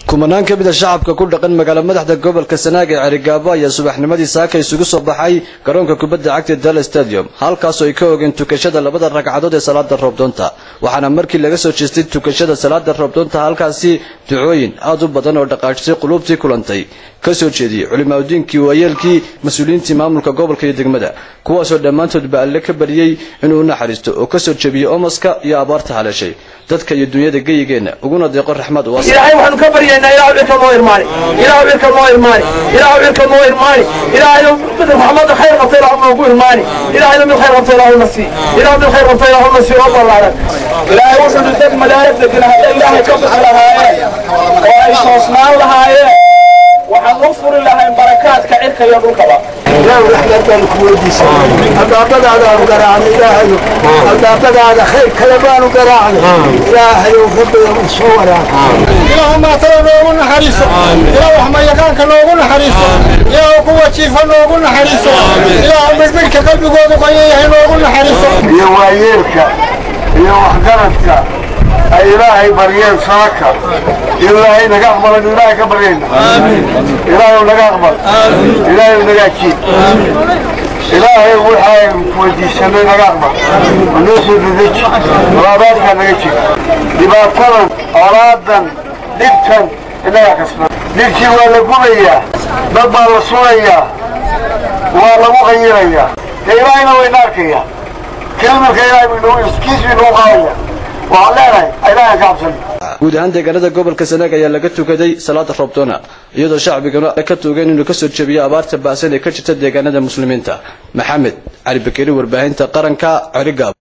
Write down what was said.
kumanaan ka mid ah shacabka ku dhaqan magaalada madaxda gobolka Sanaag ee Carigaabo ayaa subaxnimadii saaka isugu soo baxay garoonka kubadda cagta Dal Stadium halkaas oo ay ka ogeen tukashada labada ragcadood ee salaada roobdoonta waxaana markii laga soo jeestay tukashada salaada roobdoonta halkaasi ducooyin aad u badan oo dhaqaajisay qulubtii kulantay ka soo jeediyay culimaadudiinkii waayeelkii mas'uuliyiintii maamulka gobolka iyo degmada kuwaas oo dhamaantood baalle ka bariyay inuu naxariisto oo ka soo jebiyo omaska iyo abaarta halashay dadka iyo dunyada geeyigeena uguna deeqo raxmad u waasay ilaahay waxaan ka baryaynaa ilaahay wirka noo irmaani ilaahay wirka noo irmaani ilaahay wirka noo irmaani ilaahay mid rahmad khayr qabtay ilaahay noo irmaani ilaahay mid khayr qabtay ilaahay nasi ilaahay mid khayr qabtay ilaahay nasi oo ballaaran ilaahay wuxuu dad malaa'ikada ilaahay ilaahay ka baxlahaayeen oo ay soosnaan lahaayeen waxaan u furi lahayn barakaadka cirka iyo dhulkaba ilaahay raxmatan ku weydiisa albaabadaada aan garaacnay ilaahay albaabadaada khayr kala baan u garaacnay ilaahay rabbiga soo waraa ilaahay ma tala noogu naxariiso ilaahay wax ma yaqaanka noogu naxariiso ilaahay ku wajiifo noogu naxariiso ilaahay midka qalbigoodu qoyahay noogu naxariiso iyo waayeelka iyo waxgaradka ilaahay bariyeen saaka ilaahay naga aqbal ilaahay ka bariyeen ilaahay naga aqbal ilaahay naga jiid ilaahay waxay weydiisanay naga aqbal ونوصل لذلك رابطك نجيك لبعضنا أرادا لبتن إلا يكسبنا لبتي ولا قوية ضبع الصورية ولا مغيرية كيراينا ويناركية كلمة كيراي منو كيس منو غاية وعلينا إلا يكسبنا guud ahaan deegaanada gobolka Sanaag ayaa laga tukaday salaada roobdoona iyadoo shacbiguna ka toogeen inuu ka soo jebiyo abaarta baasan ee ka jirta deegaanada muslimiinta maxamed cali bakari warbaahinta qaranka Carigaabo.